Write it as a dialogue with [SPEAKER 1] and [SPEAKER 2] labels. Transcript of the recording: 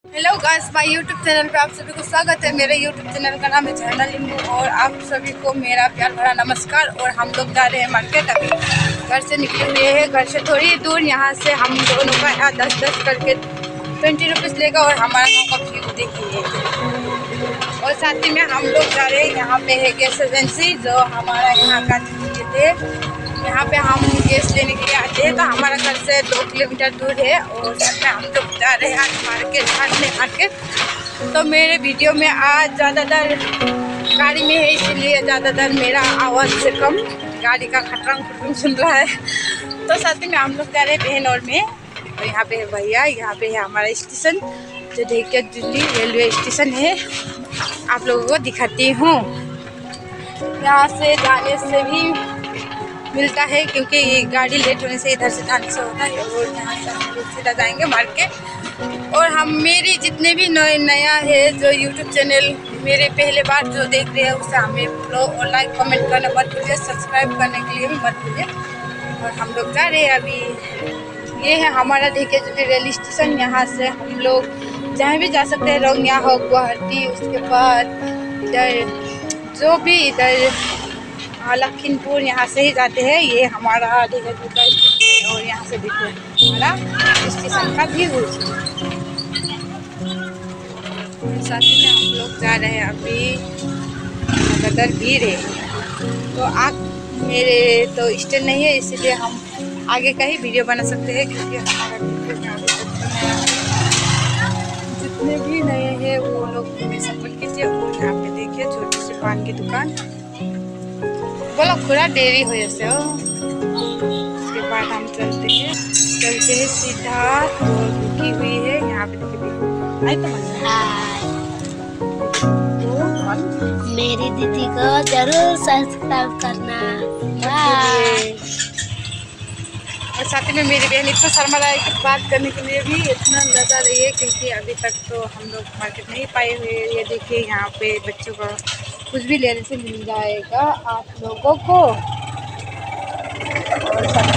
[SPEAKER 1] Hello guys, my YouTube channel पे आप सभी को स्वागत है। मेरे यूट्यूब चैनल का नाम है झरना लिंबू और आप सभी को मेरा प्यार भरा नमस्कार। और हम लोग जा रहे हैं मार्केट। अभी घर से निकले हुए हैं, घर से थोड़ी दूर। यहाँ से हम दोनों का 10-10 करके 20 रुपीज़ लेगा और हमारा गाँव का व्यू देखिए। और साथ ही में हम लोग जा रहे हैं, यहाँ पे है गैस एजेंसी जो हमारा यहाँ का थे। यहाँ पे हम गैस लेने के लिए आते हैं। तो हमारा घर से 2 किलोमीटर दूर है और साथ में हम लोग जा रहे हैं आज मार्केट। तो मेरे वीडियो में आज ज़्यादातर गाड़ी में है, इसलिए ज़्यादातर मेरा आवाज़ से कम गाड़ी का खटरम सुन रहा है। तो साथ में हम लोग जा रहे हैं बहन और मैं। और यहाँ पे है भैया, यहाँ पे है हमारा स्टेशन जो ढेकिया जुली रेलवे स्टेशन है। आप लोगों को दिखाती हूँ। यहाँ से जाने से भी मिलता है क्योंकि ये गाड़ी लेट होने से इधर से जाने से होता है। और यहाँ से हम लोग सीधा जाएंगे मार्केट। और हम मेरी जितने भी नया है जो यूट्यूब चैनल मेरे पहले बार जो देख रहे हैं उसे हमें फॉलो और लाइक कमेंट करना मत भूलिए, सब्सक्राइब करने के लिए भी मत भूलिए। और हम लोग जा रहे हैं अभी। ये है हमारा ढेकिया जुली रेलवे स्टेशन। यहाँ से हम लोग जहाँ भी जा सकते हैं, रोंगिया हो, गुवाहाटी, उसके बाद इधर जो भी इधर लखीमपुर, यहाँ से ही जाते हैं। ये हमारा ढेकिया जुली का स्टेशन है और यहाँ से देखिए हमारा स्टेशन का व्यू। साथ में हम लोग जा रहे हैं अभी, ज़्यादातर भीड़ है। तो आप मेरे तो स्टैंड नहीं है, इसलिए हम आगे का ही वीडियो बना सकते हैं क्योंकि हमारा वीडियो में जितने भी नए हैं वो लोग हमें सपोर्ट कीजिए। और यहाँ पे देखिए छोटी सी पान की दुकान, बोलो पूरा डेरी हो जैसे हो। उसके बाद हम चलते हैं सीधा और रुकी हुई है यहाँ पे देखिए। तो
[SPEAKER 2] मेरी दीदी को जरूर सब्सक्राइब करना। बाय।
[SPEAKER 1] और साथ में मेरी बहन इतना शर्मा रहा है कि बात करने के लिए भी इतना लगा रही है क्योंकि अभी तक तो हम लोग मार्केट नहीं पाए हुए। ये देखिए यहाँ पे बच्चों का कुछ भी लेने से मिल जाएगा आप लोगों को। और साथ